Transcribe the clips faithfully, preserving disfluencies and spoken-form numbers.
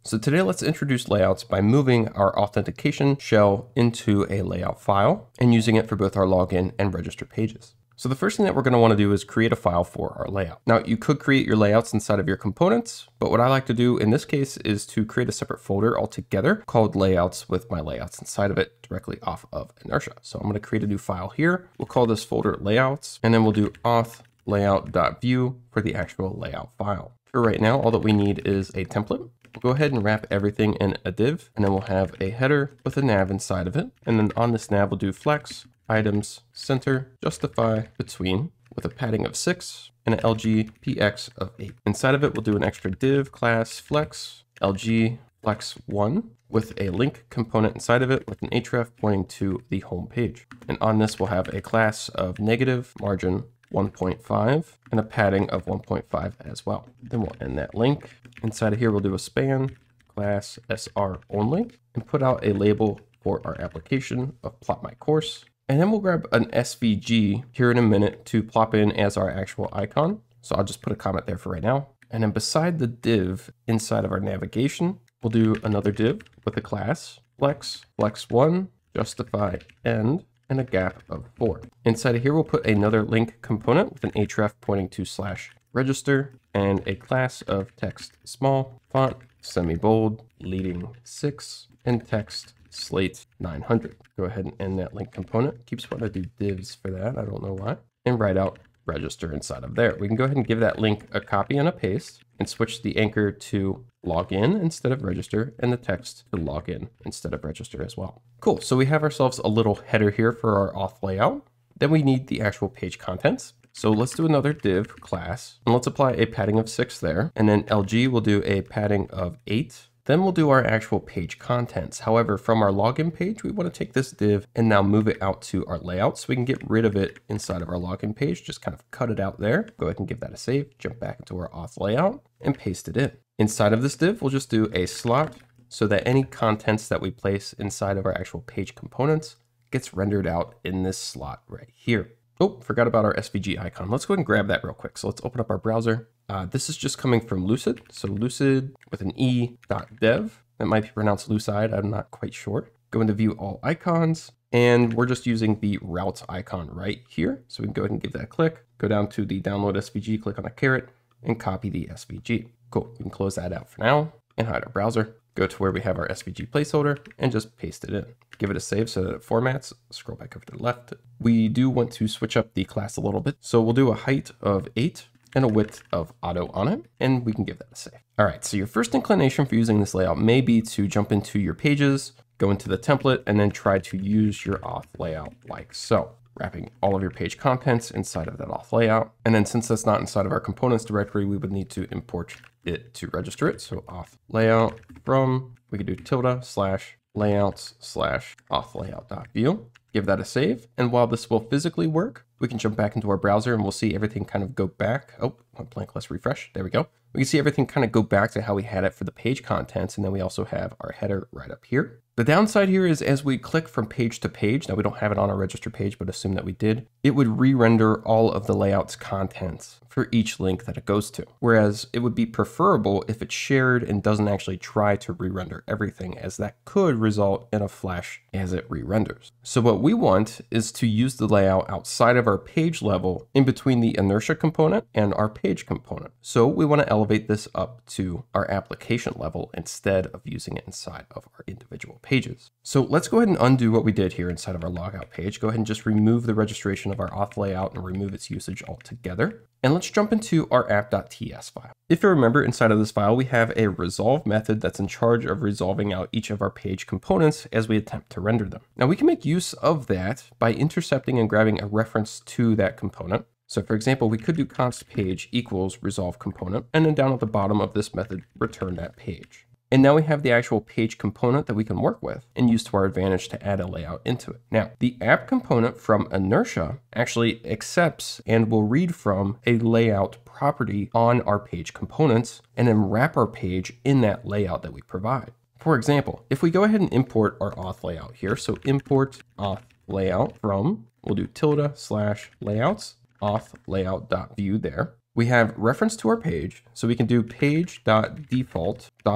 So today let's introduce layouts by moving our authentication shell into a layout file and using it for both our login and register pages. So the first thing that we're going to want to do is create a file for our layout. Now you could create your layouts inside of your components, but what I like to do in this case is to create a separate folder altogether called layouts with my layouts inside of it directly off of Inertia. So I'm going to create a new file here. We'll call this folder layouts, and then we'll do auth layout.view for the actual layout file. For right now, all that we need is a template. We'll go ahead and wrap everything in a div, and then we'll have a header with a nav inside of it. And then on this nav, we'll do flex, items, center, justify, between, with a padding of six and an L G P X of eight. Inside of it, we'll do an extra div class flex, L G flex one, with a link component inside of it with an href pointing to the home page. And on this, we'll have a class of negative margin one point five and a padding of one point five as well. Then we'll end that link. Inside of here, we'll do a span class S R only and put out a label for our application of plot my course. And then we'll grab an S V G here in a minute to plop in as our actual icon. So I'll just put a comment there for right now. And then beside the div inside of our navigation, we'll do another div with a class, flex, flex one, justify, end, and a gap of four. Inside of here, we'll put another link component with an href pointing to slash register and a class of text small, font, semi-bold, leading six, and text slate nine hundred. Go ahead and end that link component. Keeps wanting to do divs for that. I don't know why. And write out register inside of there. We can go ahead and give that link a copy and a paste and switch the anchor to login instead of register and the text to login instead of register as well. Cool. So we have ourselves a little header here for our auth layout. Then we need the actual page contents. So let's do another div class and let's apply a padding of six there. And then L G will do a padding of eight. Then we'll do our actual page contents. However, from our login page, we want to take this div and now move it out to our layout so we can get rid of it inside of our login page. Just kind of cut it out there. Go ahead and give that a save, jump back into our auth layout and paste it in. Inside of this div, we'll just do a slot so that any contents that we place inside of our actual page components gets rendered out in this slot right here. Oh, forgot about our S V G icon. Let's go ahead and grab that real quick. So let's open up our browser. Uh, this is just coming from Lucid. So Lucid with an E dot dev. That might be pronounced Lucide. I'm not quite sure. Go into view all icons. And we're just using the route icon right here. So we can go ahead and give that a click. Go down to the download S V G, click on a caret and copy the S V G. Cool. We can close that out for now and hide our browser. Go to where we have our S V G placeholder and just paste it in. Give it a save so that it formats. Scroll back over to the left. We do want to switch up the class a little bit. So we'll do a height of eight and a width of auto on it, and we can give that a save. All right, so your first inclination for using this layout may be to jump into your pages, go into the template, and then try to use your auth layout like so. Wrapping all of your page contents inside of that auth layout. And then since that's not inside of our components directory, we would need to import it to register it. So auth layout from, we could do tilde slash layouts slash auth layout.view. Give that a save. And while this will physically work, we can jump back into our browser and we'll see everything kind of go back. Oh, one blank, let's refresh. There we go. We can see everything kind of go back to how we had it for the page contents. And then we also have our header right up here. The downside here is as we click from page to page, now we don't have it on our register page, but assume that we did, it would re-render all of the layout's contents for each link that it goes to. Whereas it would be preferable if it's shared and doesn't actually try to re-render everything, as that could result in a flash as it re-renders. So what we want is to use the layout outside of our page level in between the inertia component and our page component. So we want to elevate this up to our application level instead of using it inside of our individual pages. So let's go ahead and undo what we did here inside of our logout page. Go ahead and just remove the registration of our auth layout and remove its usage altogether. And let's jump into our app.ts file. If you remember, inside of this file, we have a resolve method that's in charge of resolving out each of our page components as we attempt to render them. Now we can make use of that by intercepting and grabbing a reference to that component. So for example, we could do const page equals resolve component, and then down at the bottom of this method, return that page. And now we have the actual page component that we can work with and use to our advantage to add a layout into it. Now, the app component from Inertia actually accepts and will read from a layout property on our page components and then wrap our page in that layout that we provide. For example, if we go ahead and import our auth layout here, so import auth layout from, we'll do tilde slash layouts, auth layout.view there. We have reference to our page, so we can do page.default.layout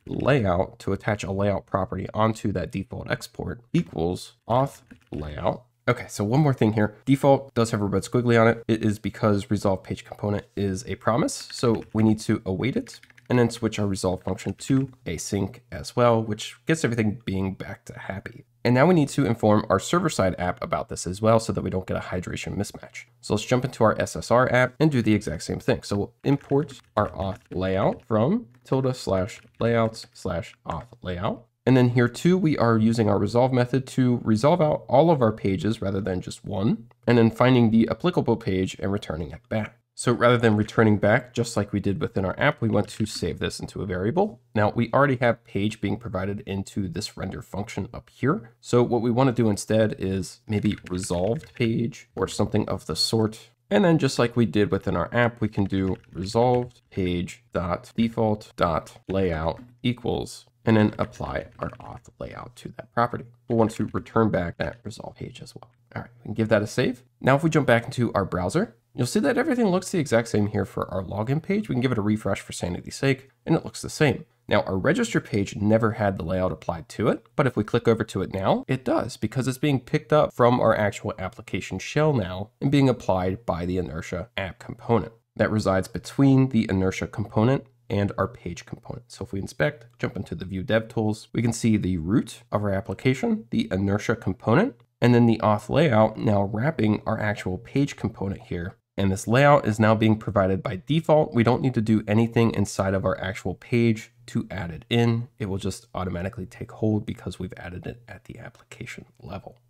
layout to attach a layout property onto that default export equals auth layout. Okay, so one more thing here. Default does have a red squiggly on it. It is because resolve page component is a promise. So we need to await it and then switch our resolve function to async as well, which gets everything being back to happy. And now we need to inform our server-side app about this as well so that we don't get a hydration mismatch. So let's jump into our S S R app and do the exact same thing. So we'll import our auth layout from tilde slash layouts slash auth layout. And then here too, we are using our resolve method to resolve out all of our pages rather than just one, and then finding the applicable page and returning it back. So rather than returning back, just like we did within our app, we want to save this into a variable. Now we already have page being provided into this render function up here. So what we want to do instead is maybe resolved page or something of the sort. And then just like we did within our app, we can do resolved page dot default dot layout equals, and then apply our auth layout to that property. We'll want to return back that resolve page as well. All right, we can give that a save. Now, if we jump back into our browser, you'll see that everything looks the exact same here for our login page. We can give it a refresh for sanity's sake, and it looks the same. Now, our register page never had the layout applied to it, but if we click over to it now, it does, because it's being picked up from our actual application shell now and being applied by the Inertia app component that resides between the Inertia component and our page component. So if we inspect, jump into the view dev tools, we can see the root of our application, the Inertia component, and then the auth layout now wrapping our actual page component here. And this layout is now being provided by default. We don't need to do anything inside of our actual page to add it in. It will just automatically take hold because we've added it at the application level.